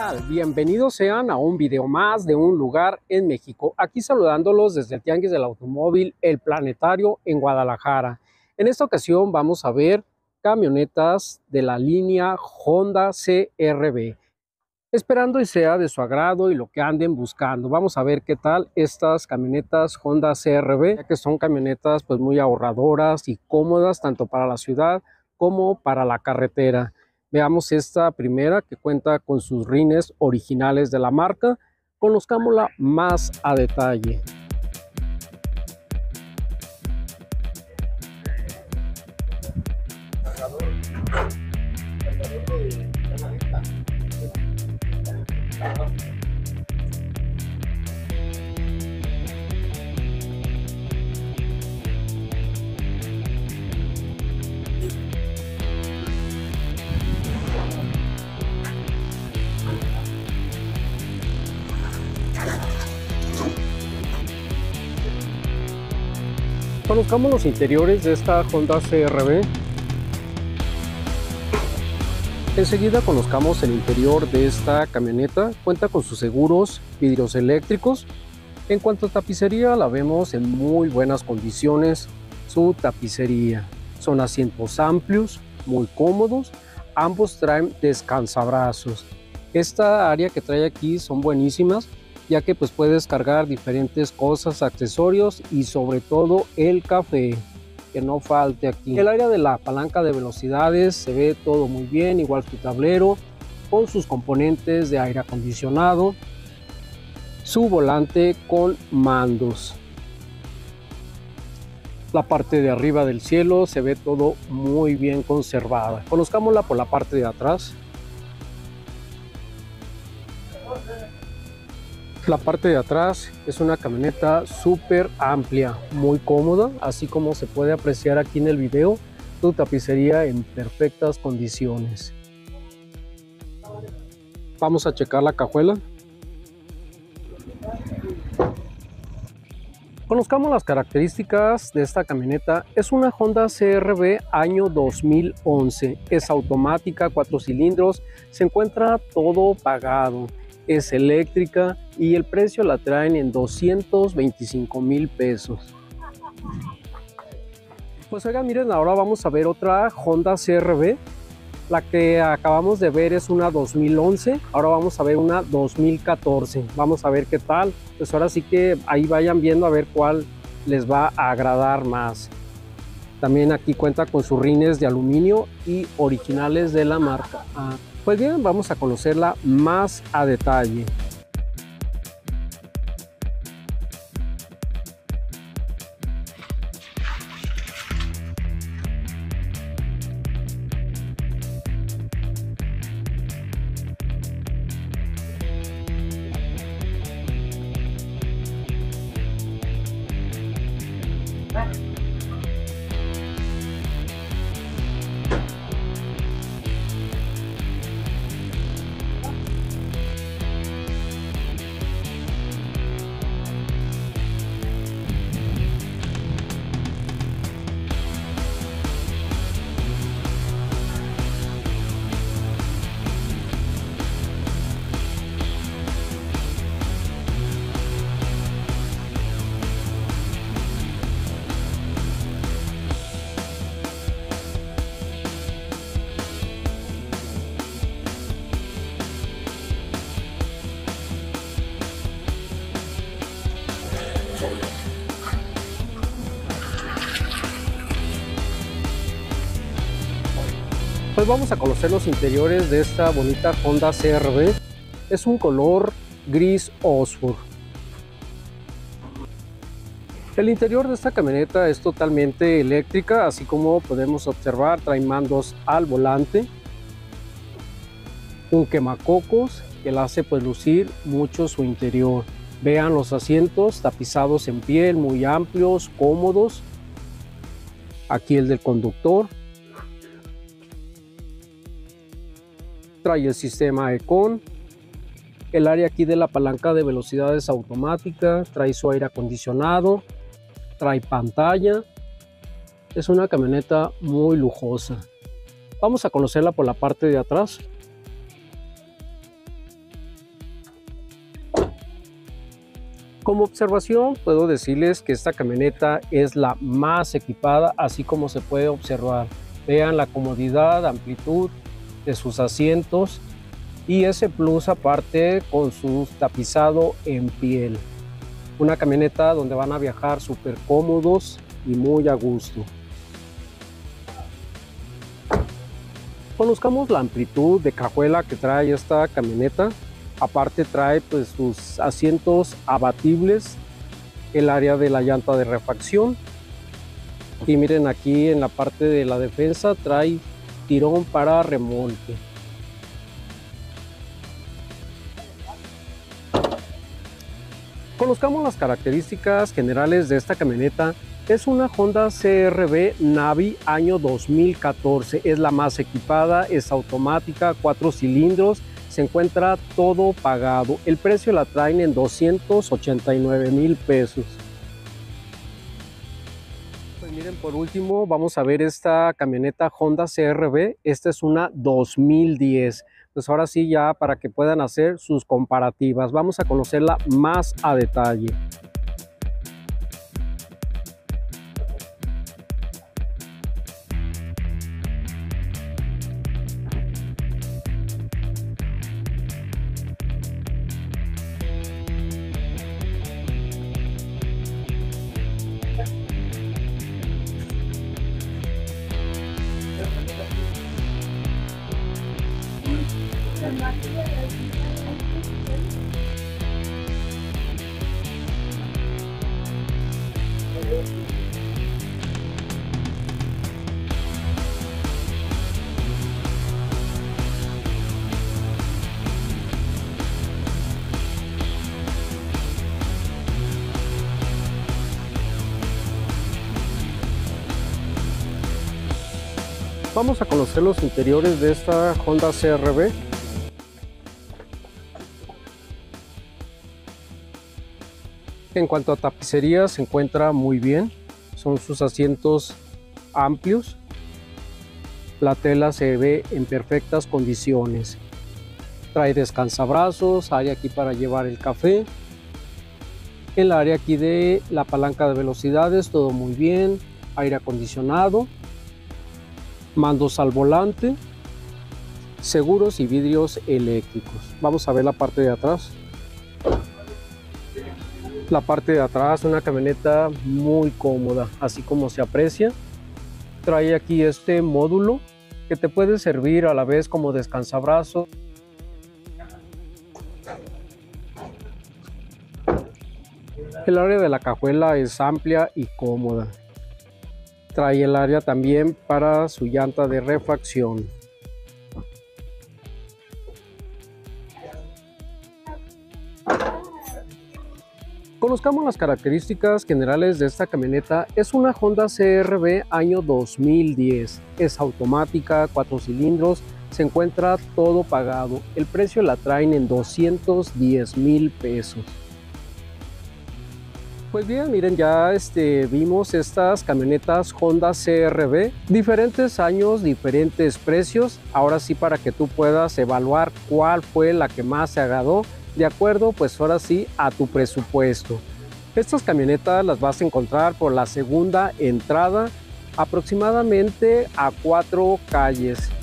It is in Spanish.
tal? Bienvenidos sean a un video más de un lugar en México. Aquí saludándolos desde el Tianguis del Automóvil El Planetario en Guadalajara. En esta ocasión vamos a ver camionetas de la línea Honda CR-V. Esperando y sea de su agrado y lo que anden buscando. Vamos a ver qué tal estas camionetas Honda CR-V, ya que son camionetas pues muy ahorradoras y cómodas tanto para la ciudad como para la carretera. Veamos esta primera que cuenta con sus rines originales de la marca. Conozcámosla más a detalle. Conozcamos los interiores de esta Honda CR-V. Enseguida conozcamos el interior de esta camioneta. Cuenta con sus seguros, vidrios eléctricos. En cuanto a tapicería, la vemos en muy buenas condiciones. Su tapicería. Son asientos amplios, muy cómodos. Ambos traen descansabrazos. Esta área que trae aquí son buenísimas, ya que pues puedes cargar diferentes cosas, accesorios y sobre todo el café, que no falte aquí. El área de la palanca de velocidades se ve todo muy bien, igual su tablero con sus componentes de aire acondicionado, su volante con mandos. La parte de arriba del cielo se ve todo muy bien conservada. Conozcámosla por la parte de atrás. La parte de atrás es una camioneta súper amplia, muy cómoda, así como se puede apreciar aquí en el video, su tapicería en perfectas condiciones. Vamos a checar la cajuela. Conozcamos las características de esta camioneta. Es una Honda CR-V año 2011, es automática, 4 cilindros, se encuentra todo pagado. Es eléctrica y el precio la traen en 225,000 pesos. Pues oigan, miren, ahora vamos a ver otra Honda CR-V. La que acabamos de ver es una 2011, ahora vamos a ver una 2014. Vamos a ver qué tal. Pues ahora sí que ahí vayan viendo a ver cuál les va a agradar más. También aquí cuenta con sus rines de aluminio y originales de la marca. Pues bien, vamos a conocerla más a detalle. Pues vamos a conocer los interiores de esta bonita Honda CR-V. Es un color gris Oxford. El interior de esta camioneta es totalmente eléctrica, así como podemos observar, trae mandos al volante, un quemacocos que la hace pues lucir mucho su interior. Vean los asientos tapizados en piel, muy amplios, cómodos. Aquí el del conductor. Trae el sistema Econ. El área aquí de la palanca de velocidades automática. Trae su aire acondicionado. Trae pantalla. Es una camioneta muy lujosa. Vamos a conocerla por la parte de atrás. Como observación puedo decirles que esta camioneta es la más equipada, así como se puede observar. Vean la comodidad, amplitud de sus asientos y ese plus aparte con su tapizado en piel. Una camioneta donde van a viajar súper cómodos y muy a gusto. Conozcamos la amplitud de cajuela que trae esta camioneta. Aparte trae pues sus asientos abatibles, el área de la llanta de refacción y miren aquí en la parte de la defensa trae tirón para remolque. Conozcamos las características generales de esta camioneta. Es una Honda CR-V Navi año 2014, es la más equipada, es automática, 4 cilindros. Se encuentra todo pagado. El precio la traen en 289,000 pesos. Pues miren, por último vamos a ver esta camioneta Honda CR-V. Esta es una 2010. Pues ahora sí, ya para que puedan hacer sus comparativas. Vamos a conocerla más a detalle. Vamos a conocer los interiores de esta Honda CR-V. En cuanto a tapicería se encuentra muy bien, son sus asientos amplios, la tela se ve en perfectas condiciones, trae descansabrazos, área aquí para llevar el café, el área aquí de la palanca de velocidades, todo muy bien, aire acondicionado, mandos al volante, seguros y vidrios eléctricos. Vamos a ver la parte de atrás. La parte de atrás, una camioneta muy cómoda, así como se aprecia. Trae aquí este módulo que te puede servir a la vez como descansabrazo. El área de la cajuela es amplia y cómoda. Trae el área también para su llanta de refacción. Conozcamos las características generales de esta camioneta. Es una Honda CR-V año 2010. Es automática, 4 cilindros, se encuentra todo pagado. El precio la traen en 210,000 pesos. Pues bien, miren, ya vimos estas camionetas Honda CR-V, diferentes años, diferentes precios. Ahora sí, para que tú puedas evaluar cuál fue la que más te agradó, de acuerdo, pues ahora sí, a tu presupuesto. Estas camionetas las vas a encontrar por la segunda entrada, aproximadamente a 4 calles.